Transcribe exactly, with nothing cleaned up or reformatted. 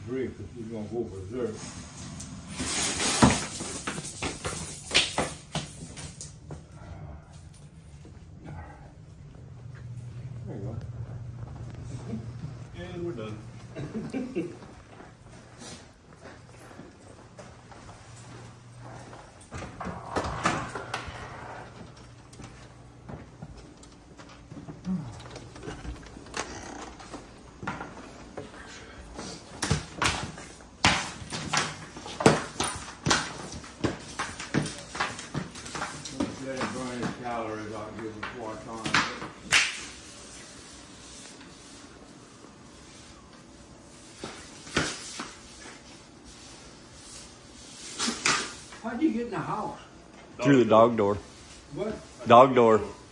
break if we're gonna go berserk. There you go. And we're done. Let it burn his calories out here before I turn it. How'd you get in the house? Through the dog door. What? Dog door.